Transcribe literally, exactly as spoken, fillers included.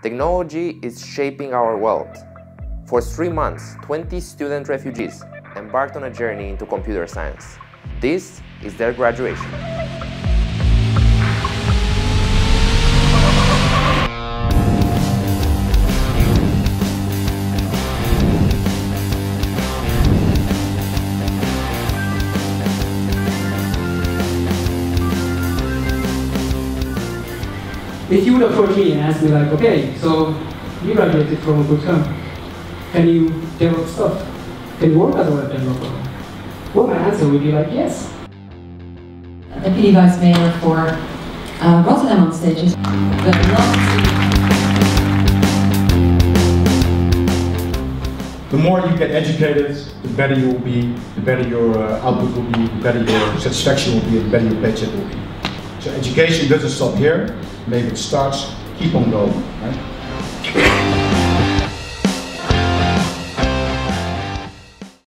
Technology is shaping our world. For three months, twenty student refugees embarked on a journey into computer science. This is their graduation. If you would approach me and ask me like, okay, so you graduated from a bootcamp, can you develop stuff? Can you work as a web developer? Well, my answer would be like, yes. The P D Vice Mayor for uh, Rotterdam on stages. The more you get educated, the better you will be, the better your uh, output will be, the better your satisfaction will be, and the better your paycheck will be. So education doesn't stop here. Maybe it starts, keep on going, right?